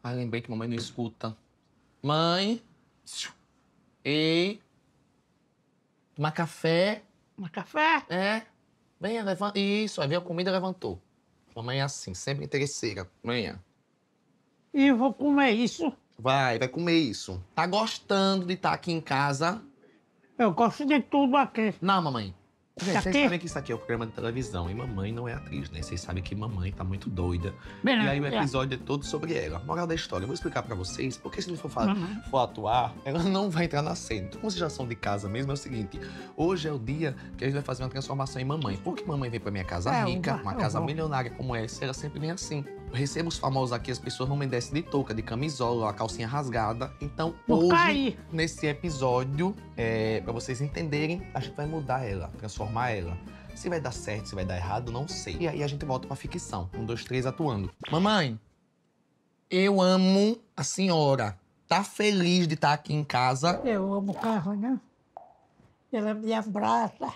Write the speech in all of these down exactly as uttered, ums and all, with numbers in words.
Ai, lembrei que mamãe não escuta. Mãe? Ei? Tomar café? Tomar café? É. Venha, levanta. Isso, aí veio a comida, levantou. Mamãe é assim, sempre interesseira. Venha. E eu vou comer isso. Vai, vai comer isso. Tá gostando de estar aqui em casa? Eu gosto de tudo aqui. Não, mamãe. Gente, vocês Aqui? sabem que isso aqui é um programa de televisão e mamãe não é atriz, né? Vocês sabem que mamãe tá muito doida. Bem, E aí o é. episódio é todo sobre ela. Moral da história, eu vou explicar pra vocês, porque se não for, fa- Uhum. for atuar, ela não vai entrar na cena. Então, como vocês já são de casa mesmo, é o seguinte. Hoje é o dia que a gente vai fazer uma transformação em mamãe. Porque mamãe vem pra minha casa É, eu rica, vou, uma eu casa vou. milionária como essa, ela sempre vem assim. Eu recebo os famosos aqui, as pessoas não me descem de touca, de camisola, a calcinha rasgada. Então, Vou hoje, cair. nesse episódio, é, pra vocês entenderem, a gente vai mudar ela, transformar ela. Se vai dar certo, se vai dar errado, não sei. E aí a gente volta pra ficção. Um, dois, três, atuando. Mamãe, eu amo a senhora. Tá feliz de estar aqui em casa? Eu amo o carro, né? Ela me abraça.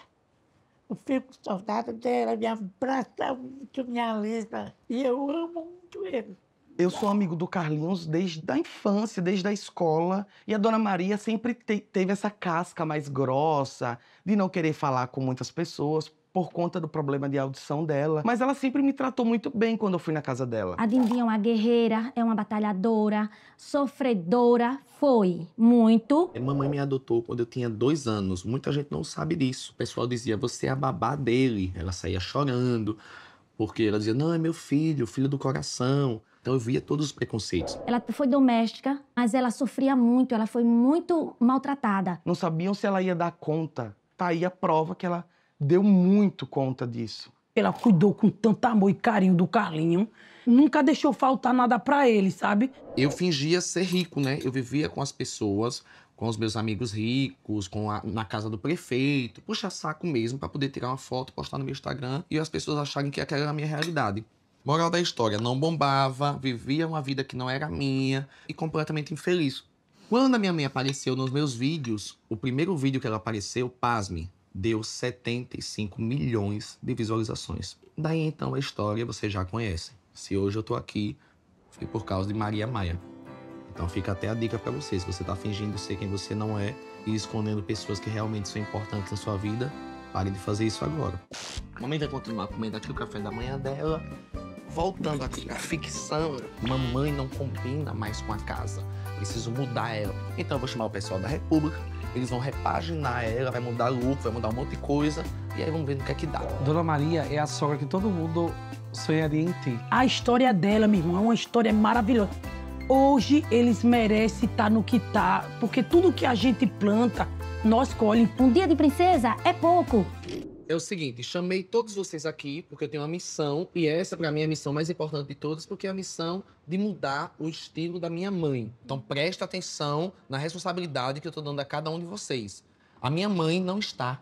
Eu fico saudade dela, me abraça muito, me alisa. E eu amo muito ele. Eu sou amigo do Carlinhos desde a infância, desde a escola. E a Dona Maria sempre te- teve essa casca mais grossa, de não querer falar com muitas pessoas, por conta do problema de audição dela. Mas ela sempre me tratou muito bem quando eu fui na casa dela. A Dindinha é uma guerreira, é uma batalhadora, sofredora, foi muito. Mamãe me adotou quando eu tinha dois anos. Muita gente não sabe disso. O pessoal dizia, você é a babá dele. Ela saía chorando, porque ela dizia, não, é meu filho, filho do coração. Então eu via todos os preconceitos. Ela foi doméstica, mas ela sofria muito, ela foi muito maltratada. Não sabiam se ela ia dar conta. Tá aí a prova que ela deu muito conta disso. Ela cuidou com tanto amor e carinho do Carlinho. Nunca deixou faltar nada pra ele, sabe? Eu fingia ser rico, né? Eu vivia com as pessoas, com os meus amigos ricos, com a- na casa do prefeito, puxa saco mesmo, pra poder tirar uma foto, postar no meu Instagram e as pessoas acharem que aquela era a minha realidade. Moral da história, não bombava, vivia uma vida que não era minha e completamente infeliz. Quando a minha mãe apareceu nos meus vídeos, o primeiro vídeo que ela apareceu, pasme, deu setenta e cinco milhões de visualizações. Daí então a história você já conhece. Se hoje eu tô aqui, foi por causa de Maria Maia. Então fica até a dica pra você, se você tá fingindo ser quem você não é e escondendo pessoas que realmente são importantes na sua vida, pare de fazer isso agora. Mamãe vai continuar comendo aqui o café da manhã dela. Voltando aqui à ficção, mamãe não combina mais com a casa. Preciso mudar ela. Então eu vou chamar o pessoal da República, eles vão repaginar ela, vai mudar look, vai mudar um monte de coisa, e aí vamos ver no que é que dá. Dona Maria é a sogra que todo mundo sonharia em ter. A história dela, meu irmão, é uma história maravilhosa. Hoje eles merecem estar no que tá, porque tudo que a gente planta, nós colhe. Um dia de princesa é pouco. É o seguinte, chamei todos vocês aqui porque eu tenho uma missão, e essa pra mim é a missão mais importante de todas, porque é a missão de mudar o estilo da minha mãe. Então presta atenção na responsabilidade que eu tô dando a cada um de vocês. A minha mãe não está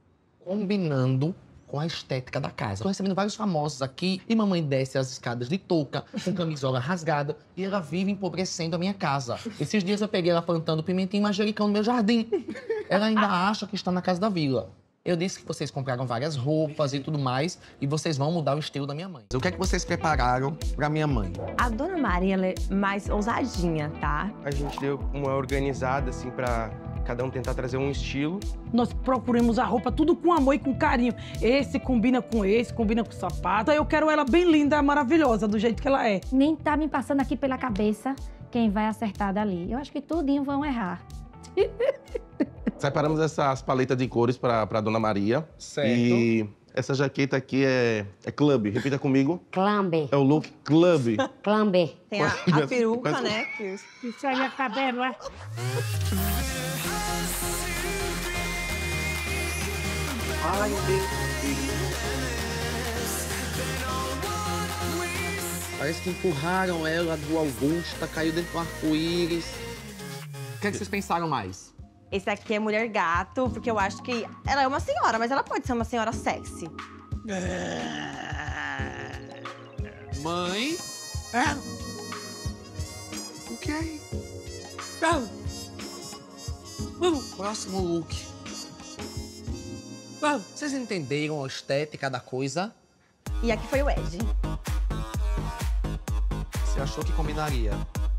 combinando com a estética da casa. Tô recebendo vários famosos aqui e mamãe desce as escadas de touca, com camisola rasgada, e ela vive empobrecendo a minha casa. Esses dias eu peguei ela plantando pimentinho e manjericão no meu jardim. Ela ainda acha que está na casa da vila. Eu disse que vocês compraram várias roupas e tudo mais, e vocês vão mudar o estilo da minha mãe. O que é que vocês prepararam pra minha mãe? A Dona Maria, ela é mais ousadinha, tá? A gente deu uma organizada, assim, pra cada um tentar trazer um estilo. Nós procuramos a roupa tudo com amor e com carinho. Esse combina com esse, combina com o sapato. Eu quero ela bem linda, maravilhosa, do jeito que ela é. Nem tá me passando aqui pela cabeça quem vai acertar dali. Eu acho que tudinho vão errar. Separamos essas paletas de cores para para Dona Maria. Certo. E essa jaqueta aqui é, é club. Repita comigo. Clambe, É o look club. clambe. Tem a, a peruca, Quase- né? Que os- Isso aí é cabelo, é? Ai, meu Deus. Parece que empurraram ela do Augusta, caiu dentro do arco-íris. O que é que vocês pensaram mais? Esse aqui é mulher gato, porque eu acho que ela é uma senhora, mas ela pode ser uma senhora sexy. Mãe? É? O que é? Vamos. Vamos. Próximo look. Vamos. Vocês entenderam a estética da coisa? E aqui foi o Ed. Você achou que combinaria?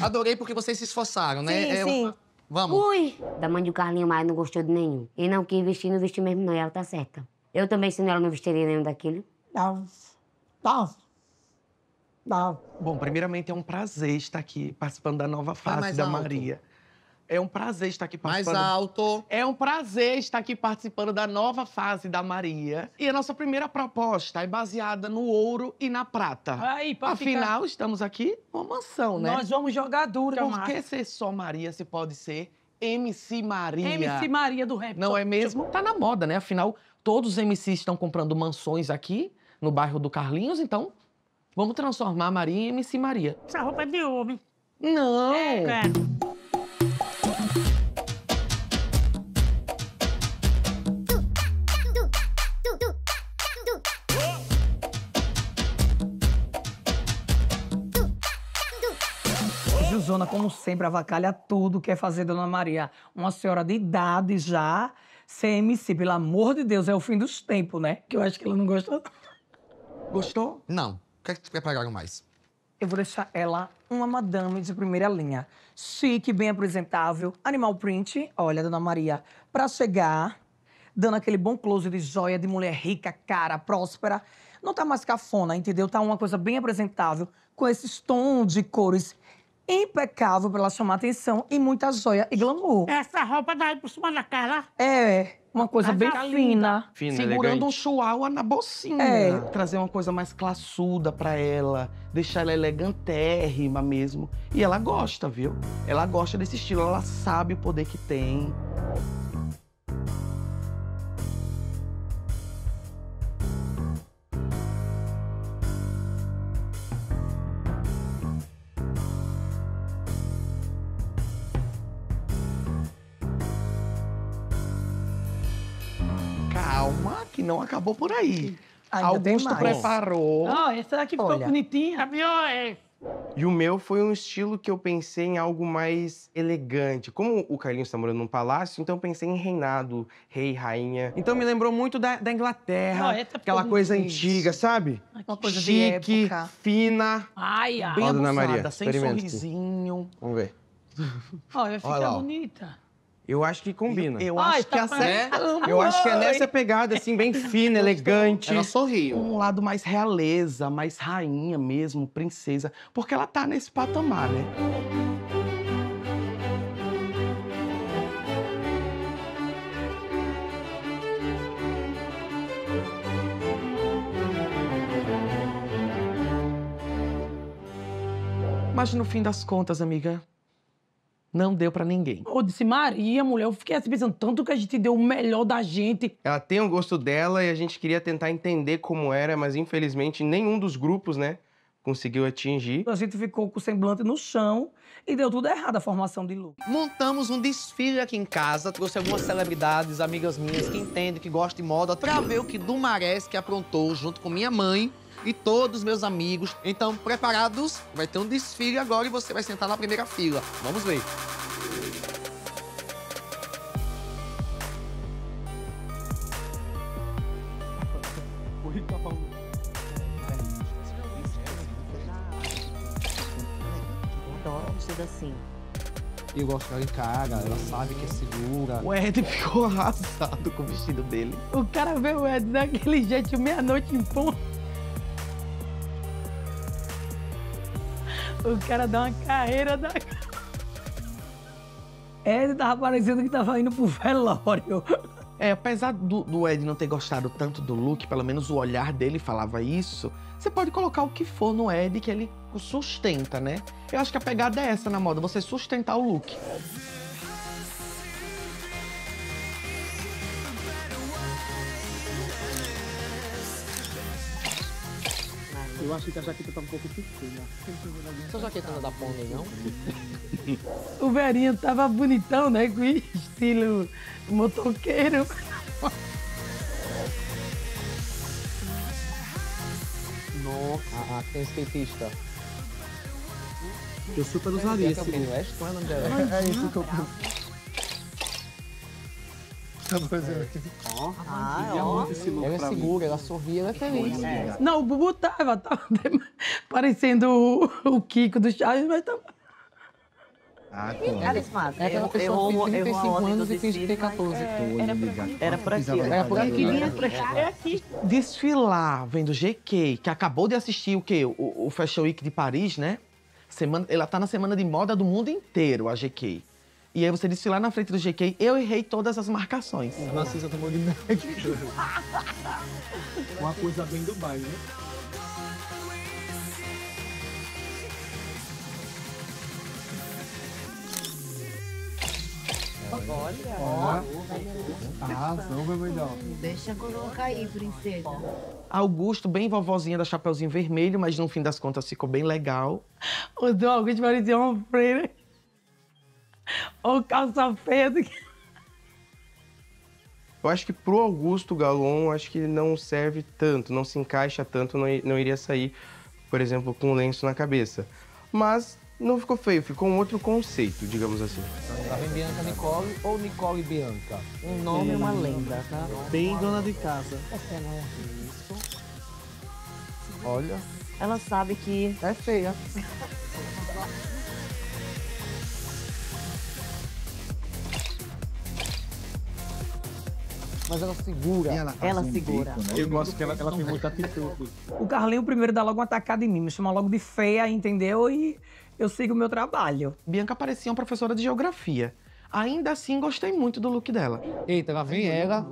Adorei porque vocês se esforçaram, né? Sim, É, sim. Vamos. Ui! Da mãe do Carlinho, mas não gostou de nenhum. E não quis vestir, não vestiu mesmo não, e ela tá certa. Eu também, se ela não vestiria nenhum daquilo. Não. Não. Não. Bom, primeiramente é um prazer estar aqui participando da nova Fala fase mais da alto. Maria. É um prazer estar aqui Mais participando. alto. É um prazer estar aqui participando da nova fase da Maria. E a nossa primeira proposta é baseada no ouro e na prata. Aí, pra Afinal, estamos aqui numa mansão, né? Nós vamos jogar dura, Por Márcio. que ser só Maria se pode ser M C Maria? M C Maria do rap. Não Só- é mesmo? Tá na moda, né? Afinal, todos os M Cs estão comprando mansões aqui, no bairro do Carlinhos, então vamos transformar a Maria em M C Maria. Essa roupa é de homem. Não! É. Jusona, como sempre, avacalha tudo, quer fazer Dona Maria uma senhora de idade já, ser M C. Pelo amor de Deus, é o fim dos tempos, né? Que eu acho que ela não gostou. Gostou? Não. O que é que prepararam mais? Eu vou deixar ela uma madame de primeira linha. Chique, bem apresentável, animal print. Olha, Dona Maria, pra chegar, dando aquele bom close de joia, de mulher rica, cara, próspera. Não tá mais cafona, entendeu? Tá uma coisa bem apresentável, com esses tons de cores impecável pra ela chamar atenção e muita joia e glamour. Essa roupa daí por cima da cara. É, uma coisa Mas bem tá fina. Fina, Segurando elegante. um chihuahua na bolsinha. É. Trazer uma coisa mais classuda pra ela, deixar ela elegantérrima mesmo. E ela gosta, viu? Ela gosta desse estilo, ela sabe o poder que tem. Calma, que não acabou por aí. Ainda tem Augusto mais. preparou. Ah, essa daqui ficou Olha. bonitinha. Caminhou, é. E o meu foi um estilo que eu pensei em algo mais elegante. Como o Carlinhos está morando num palácio, então eu pensei em reinado, rei, rainha. Então me lembrou muito da, da Inglaterra, Ah, essa ficou aquela coisa bonita. antiga, sabe? Uma coisa de Chique, época. fina. Ai, ai. Bem Ó, Dona abusada, Maria, sem experimenta aqui. sorrisinho. Vamos ver. Olha, fica Olha lá, ó. bonita. Eu acho que combina. Eu Ai, acho tá que acertamos. Eu acho que é nessa pegada, assim, bem fina, elegante. Ela sorriu. Um lado mais realeza, mais rainha mesmo, princesa. Porque ela tá nesse patamar, né? Mas no fim das contas, amiga, não deu pra ninguém. Eu disse, Maria, mulher, eu fiquei assim pensando, tanto que a gente deu o melhor da gente. Ela tem o gosto dela e a gente queria tentar entender como era, mas infelizmente nenhum dos grupos, né, conseguiu atingir. A gente ficou com o semblante no chão e deu tudo errado a formação de look. Montamos um desfile aqui em casa, trouxe algumas celebridades, amigas minhas que entendem, que gostam de moda, pra ver o que Dumarés que aprontou junto com minha mãe e todos os meus amigos. Então, preparados? Vai ter um desfile agora e você vai sentar na primeira fila. Vamos ver. Adoro vestido assim. Eu gosto que ela encara, ela sabe que é segura. O Ed ficou arrasado com o vestido dele. O cara vê o Ed daquele jeito, meia-noite em ponto. O cara dá uma carreira da... Ed tava parecendo que tava indo pro velório. É, apesar do, do Ed não ter gostado tanto do look, pelo menos o olhar dele falava isso, você pode colocar o que for no Ed que ele o sustenta, né? Eu acho que a pegada é essa na moda, você sustentar o look. Eu acho que a jaqueta tá um pouco pequena. Essa jaqueta não é da Pony, não? O velhinho tava bonitão, né? Com estilo motoqueiro. Nossa. A, a tem skatista. Eu super usaria Esse é o Kanye West? Qual é o nome dela? É isso que eu Ah, ó. Ela é segura, ela sorri, ela é feliz. Não, o Bubu tava, tava parecendo o, o Kiko do Chaves, mas tava... Ah, Ela esmada. É aquela pessoa que tem trinta e cinco anos e finge ter quatorze. Era por aqui. Era por aqui. É aqui. Desfilar vendo G K, que acabou de assistir o quê? O, o Fashion Week de Paris, né? Semana, ela tá na semana de moda do mundo inteiro, a G K. E aí você desfilar na frente do G K, eu errei todas as marcações. Narcisa tomou de médico. Uma coisa bem Dubai, né? Olha. Ó. Arrasou, bebedão. Deixa a coroa cair, princesa. Augusto, bem vovozinha da Chapeuzinho Vermelho, mas no fim das contas ficou bem legal. O Dom Augusto parecia uma freira. Ou calça feia do que... Eu acho que pro Augusto Galon, acho que não serve tanto, não se encaixa tanto, não, i- não iria sair, por exemplo, com um lenço na cabeça. Mas não ficou feio, ficou um outro conceito, digamos assim. Lá vem Bianca Nicole ou Nicole Bianca? Um nome e uma lenda, tá? Bem dona de casa. Isso. Olha. Ela sabe que é feia. Mas ela segura. Ela, ela segura. Bico, né? Eu gosto que ela, ela tem muita atitude. O Carlinho primeiro dá logo uma tacada em mim, me chama logo de feia, entendeu? E eu sigo o meu trabalho. Bianca parecia uma professora de geografia. Ainda assim, gostei muito do look dela. Eita, lá vem ela.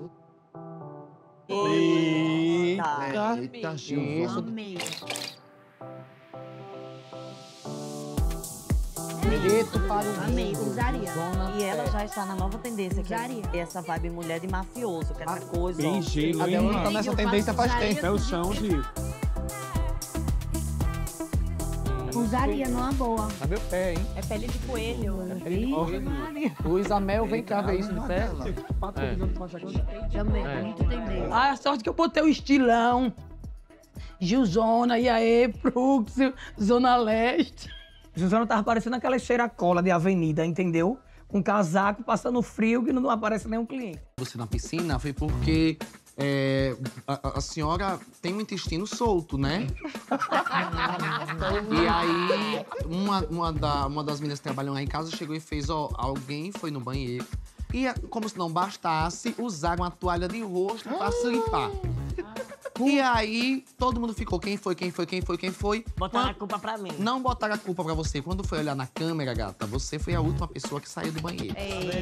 Eita. Eita, isso. Preto para o Amei, mundo. usaria. Zona E ela pé. já está na nova tendência, que Usaria. é essa vibe mulher de mafioso, que é essa coisa, ó. Tem gelo, hein? A Débora tá nessa tendência faz tempo. É o chão de... Usaria numa boa. Tá meu pé, hein? É pele de coelho. É pele de coelho. Luiz Amel, vem cá ver isso de pé. Também, É. muito tendência. Ah, a sorte que eu botei o estilão. Gilzona, e aí, Fluxo, Zona Leste. Gilzona tava parecendo aquela cheira-cola de avenida, entendeu? Com casaco, passando frio, que não aparece nenhum cliente. Você na piscina foi porque é, a, a senhora tem um intestino solto, né? E aí, uma, uma, da- uma das meninas que trabalham lá em casa chegou e fez, ó, alguém foi no banheiro e, como se não bastasse, usaram uma toalha de rosto pra se limpar. E aí, todo mundo ficou, quem foi, quem foi, quem foi, quem foi. Botaram a Quando- culpa pra mim. Não botaram a culpa pra você. Quando foi olhar na câmera, gata, você foi a última pessoa que saiu do banheiro.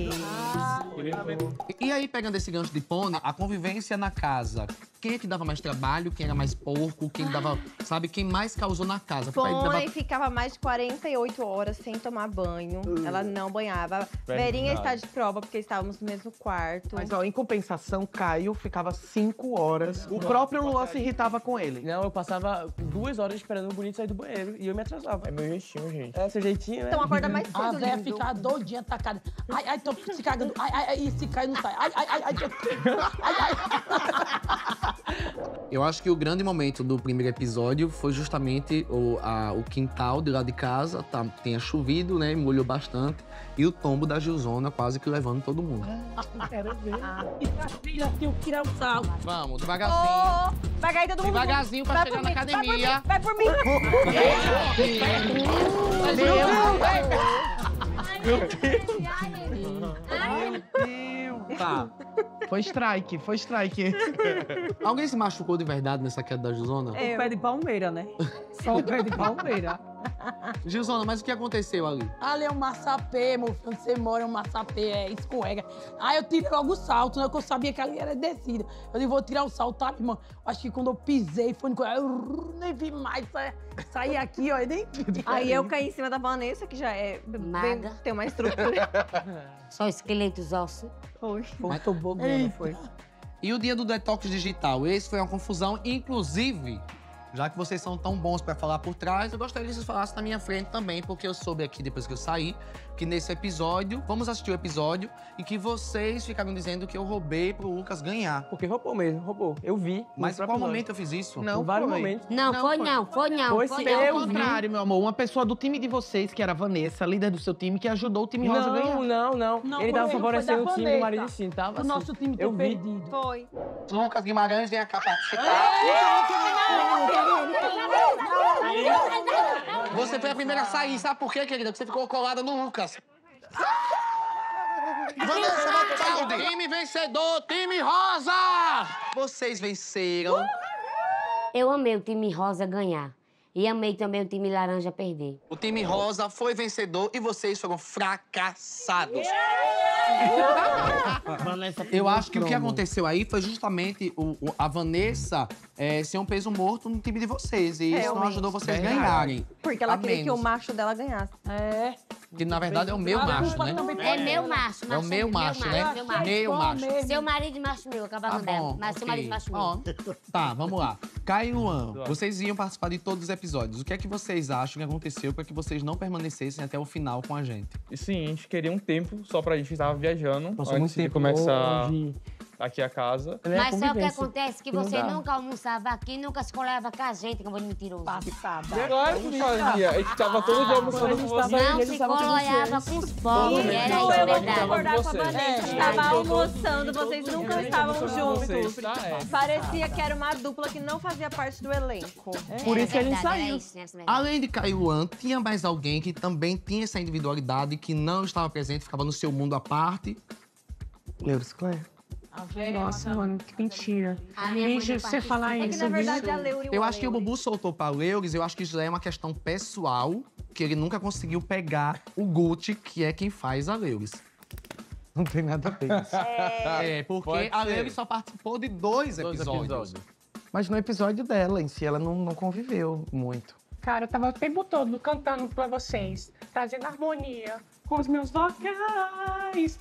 E aí, pegando esse gancho de pônei, a convivência na casa. Quem é que dava mais trabalho, quem era mais porco, quem dava, sabe, quem mais causou na casa. Foi pra- Pônei ficava mais de quarenta e oito horas sem tomar banho. Ela não banhava. Verdade. Verinha está de prova porque estávamos no mesmo quarto. Mas, ó, em compensação, Caio ficava cinco horas. O próprio Luan se irritava com ele. Não, eu passava duas horas esperando o bonito sair do banheiro e eu me atrasava. É meu jeitinho, gente. É seu jeitinho, né? Então acorda mais cedo, A véia lindo. fica doidinha, tacada. Ai, ai, tô se cagando. Ai, ai, ai, e se cai, não sai. Ai, ai, ai, ai. Ai, ai. Eu acho que o grande momento do primeiro episódio foi justamente o, a- o quintal de lá de casa, tá, tinha chovido, né, molhou bastante, e o tombo da Gilzona quase que levando todo mundo. Quero ver. E a filha tem que tirar o sal. Vamos, devagarzinho. Ô, vai cair todo mundo. Devagarzinho pra Vai chegar por na mim, academia. Vai por mim. Vai por mim. Meu Deus! Tá. Foi strike, foi strike. Alguém se machucou de verdade nessa queda da Gilzona? O pé de palmeira, né? Só o pé de palmeira. Gilzona, mas o que aconteceu ali? Ali é um maçapê, meu filho. Onde você mora é um maçapê, é escorrega. Aí eu tirei logo o salto, né? Porque eu sabia que ali era descida. Eu disse, vou tirar o salto, tá, irmão? Acho que quando eu pisei, foi no... Eu nem vi mais. sa- Saí aqui, ó, e nem vi. Aí eu caí em cima da Vanessa, que já é bem- Maga. tem uma estrutura. Só esqueletos ossos. Foi. Foi tobogã, não foi? E o dia do detox digital? Esse foi uma confusão, inclusive, já que vocês são tão bons pra falar por trás, eu gostaria que vocês falassem na minha frente também, porque eu soube aqui, depois que eu saí, que nesse episódio, vamos assistir o episódio, e que vocês ficaram dizendo que eu roubei pro Lucas ganhar. Porque roubou mesmo, roubou. Eu vi. Mas em qual momento eu fiz isso? Não Em vários foi. momentos. Não, Não, foi foi. não, foi não. Foi Foi sim, não. eu Ao vi. contrário, meu amor, uma pessoa do time de vocês, que era a Vanessa, líder do seu time, que ajudou o time Rosa a ganhar. Não, não, não. Não, Ele foi tava ele, favorecendo foi da o time do Vanessa. marido sim, tava O assim. nosso time Eu ter vi. perdido. Foi. Lucas Guimarães vem cá participar. Você foi a primeira a sair, sabe por quê, querida? Porque você ficou colada no Lucas. Vanessa Mafaldi! Time vencedor, time rosa! Vocês venceram. Eu amei o time rosa ganhar. E amei também o time laranja perder. O time rosa foi vencedor e vocês foram fracassados. Eu acho que o que aconteceu aí foi justamente o, o- a Vanessa é, ser um peso morto no time de vocês. E isso não Realmente. ajudou vocês a Verdade. ganharem. Porque ela A queria que menos. o macho dela ganhasse. É. Que na verdade é o meu macho, né? É meu macho. É o meu macho, né? Meu macho. Meu macho. Seu marido e macho meu, acabava Tá dela. bom, Mas seu ok. marido e macho Ó, meu. tá, vamos lá. Caio e Luan, vocês iam participar de todos os episódios. O que é que vocês acham que aconteceu para que vocês não permanecessem até o final com a gente? E sim, a gente queria um tempo só pra gente estar viajando Nossa, antes muito de tempo começar longe. aqui a casa. Mas só o que acontece que Não você dá. nunca almoçava aqui, nunca se colava com a gente, que eu vou de mentiroso. Passada. Claro que fazia. A gente tava todo dia almoçando com vocês. Não se coloiava com os pobres, era isso, Não, é eu vou verdade. concordar com a Vanessa. É, A gente tava é, almoçando, vocês nunca estavam juntos. Vocês, tá? É. Parecia que era uma dupla que não fazia parte do elenco. Por isso que a gente saiu. Além de Caio e Luan, tinha mais alguém que também tinha essa individualidade, que não estava presente, ficava no seu mundo à parte. Leuris Claire. Nossa, mano, que mentira. A minha mãe Deixa não você falar participa. isso. É que, na verdade, viu? a Leuri Eu acho que o Bubu soltou para o Leuris, eu acho que isso é uma questão pessoal, que ele nunca conseguiu pegar o Gucci, que é quem faz a Leuris. Não tem nada a ver. É, porque Pode a ser. Leuris só participou de dois, Dois episódios. episódios. Mas no episódio dela, em si, ela não, não conviveu muito. Cara, eu tava o tempo todo cantando pra vocês, trazendo harmonia com os meus vocais.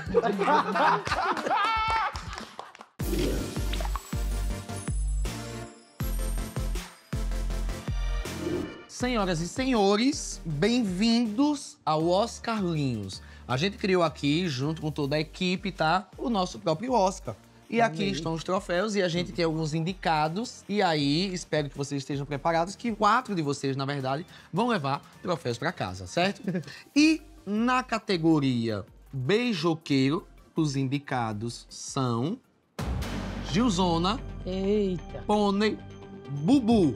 Senhoras e senhores, bem-vindos ao Oscarlinhos. A gente criou aqui, junto com toda a equipe, tá? O nosso próprio Oscar. E aqui Amei. estão os troféus e a gente tem alguns indicados. E aí, espero que vocês estejam preparados, que quatro de vocês, na verdade, vão levar troféus para casa, certo? E na categoria beijoqueiro, os indicados são Gilzona, Eita. Pônei, Bubu.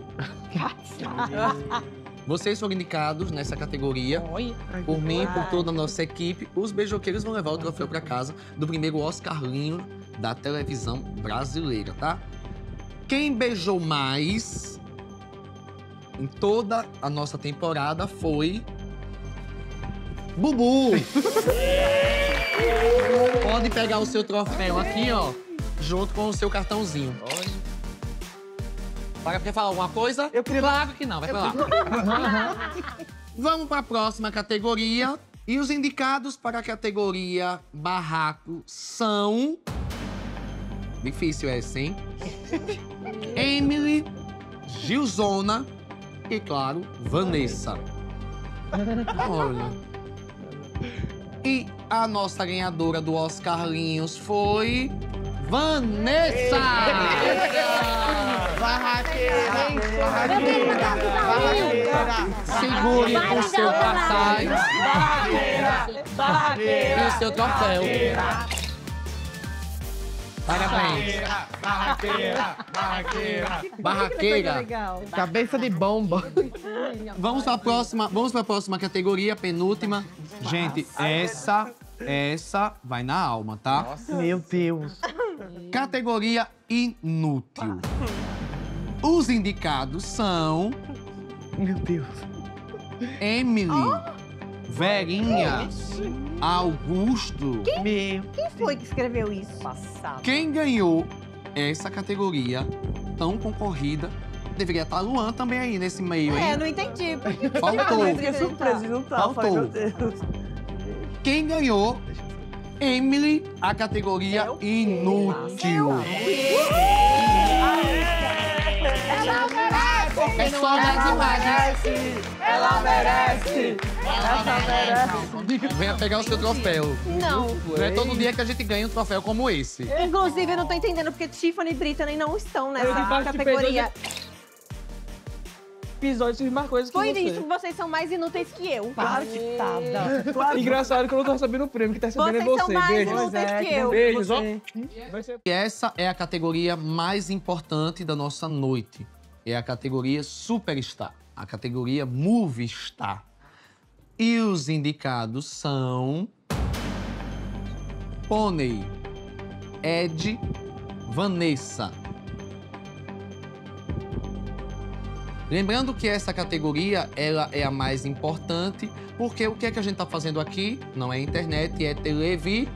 Vocês foram indicados nessa categoria. Por mim, por toda a nossa equipe. Os beijoqueiros vão levar o troféu para casa do primeiro Oscarlinho da televisão brasileira, tá? Quem beijou mais em toda a nossa temporada foi Bubu. Pode pegar o seu troféu aqui, ó, junto com o seu cartãozinho. Para quer falar alguma coisa? Eu queria... Claro que não, vai falar. Vamos para a próxima categoria. E os indicados para a categoria barraco são... Difícil essa, hein? Emily, Gilzona e, claro, Vanessa. Olha. E a nossa ganhadora do Oscarlinhos foi... Vanessa! Barraqueira, hein? Barraqueira, barraqueira. Segure o seu cartaz Barraqueira, e o seu troféu. Parabéns. Barraqueira, barraqueira. Barraqueira. Cabeça de bomba. Vamos para a próxima, vamos para a próxima categoria, penúltima. Gente, essa, essa vai na alma, tá? Meu Deus. Categoria inútil. Os indicados são... Meu Deus. Emily, Verinha, Augusto. Quem, quem foi que escreveu isso? Passado. Quem ganhou essa categoria tão concorrida deveria estar Luan também aí nesse meio, hein? É, não entendi. Por que Faltou. Eu fiquei surpresa, não tá. Faltou. Falei, meu Deus. Quem ganhou? Emily, a categoria inútil. Ela merece! É só das imagens. Ela merece! Ela merece! Venha pegar o seu troféu. Não. Não é todo dia que a gente ganha um troféu como esse. Inclusive, eu não tô entendendo porque Tiffany e Brittany não estão Eu nessa participei categoria. Episódios fiz mais coisas que Foi você. isso, vocês são mais inúteis que eu. Coitada. Claro. Engraçado que eu não tô recebendo o prêmio, que tá recebendo é Vocês você. são mais Beijo. inúteis que eu. Beijos, ó. Vai ser- E essa é a categoria mais importante da nossa noite. É a categoria Superstar. A categoria Movie Star. E os indicados são... Pônei, Ed, Vanessa. Lembrando que essa categoria ela é a mais importante, porque o que é que a gente tá fazendo aqui? Não é internet, é televisão.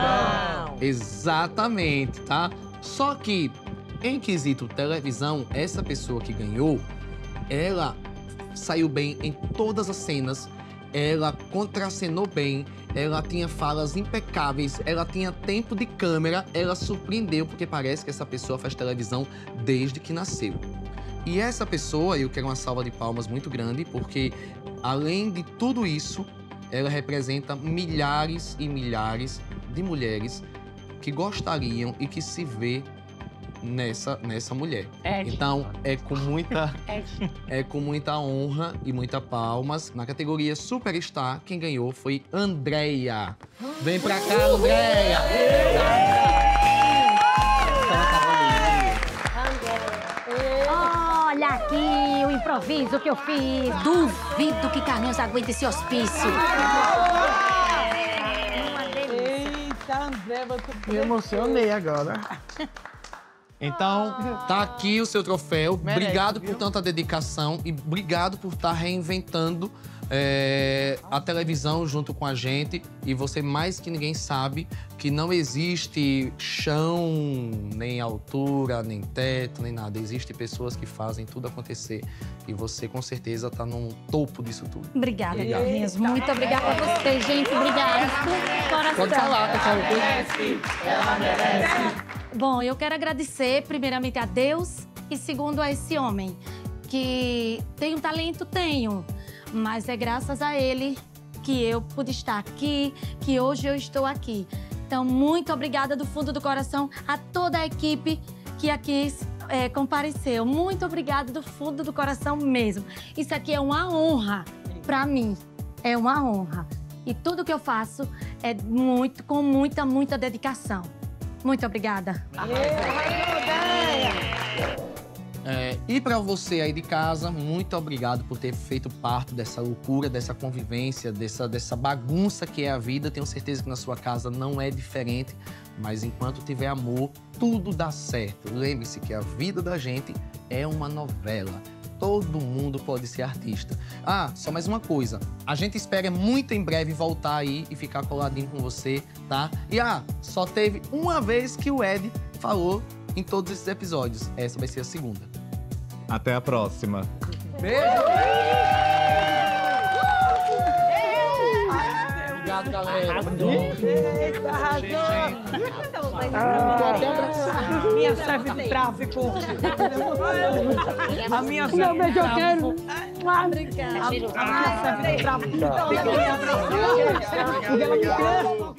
Exatamente, tá? Só que, em quesito televisão, essa pessoa que ganhou, ela saiu bem em todas as cenas, ela contracenou bem, ela tinha falas impecáveis, ela tinha tempo de câmera, ela surpreendeu, porque parece que essa pessoa faz televisão desde que nasceu. E essa pessoa, eu quero uma salva de palmas muito grande, porque além de tudo isso, ela representa milhares e milhares de mulheres que gostariam e que se vê nessa, nessa mulher. Ed. Então, é com muita... Ed. É com muita honra e muita palmas. Na categoria Superstar, quem ganhou foi Andréia. Vem pra cá, Andréia! Olha aqui o improviso que eu fiz. Duvido que Carlinhos aguente esse hospício. Eita, André, você... Me emocionei agora. Então, tá aqui o seu troféu. Merece, obrigado viu? por tanta dedicação e obrigado por estar reinventando é, a televisão junto com a gente. E você, mais que ninguém, sabe que não existe chão, nem altura, nem teto, nem nada. Existem pessoas que fazem tudo acontecer. E você, com certeza, tá no topo disso tudo. Obrigada, Obrigado. Carlinhos. Muito obrigada a você, gente. Obrigada. Coração. Pode falar, tá falando coisa? Ela merece. Bom, eu quero agradecer primeiramente a Deus e segundo a esse homem, que tem um talento, tenho, mas é graças a ele que eu pude estar aqui, que hoje eu estou aqui. Então, muito obrigada do fundo do coração a toda a equipe que aqui é, compareceu. Muito obrigada do fundo do coração mesmo. Isso aqui é uma honra para mim, é uma honra. E tudo que eu faço é muito, com muita, muita dedicação. Muito obrigada. É, e para você aí de casa, muito obrigado por ter feito parte dessa loucura, dessa convivência, dessa, dessa bagunça que é a vida. Tenho certeza que na sua casa não é diferente, mas enquanto tiver amor, tudo dá certo. Lembre-se que a vida da gente é uma novela. Todo mundo pode ser artista. Ah, só mais uma coisa. A gente espera muito em breve voltar aí e ficar coladinho com você, tá? E ah, só teve uma vez que o Ed falou em todos esses episódios. Essa vai ser a segunda. Até a próxima. Beijo! Obrigado, galera. Eita, arrasou! Minha chefe de tráfico. A minha chefe Meu de beijo, eu quero. Obrigada. A minha chefe de tráfico. Obrigada.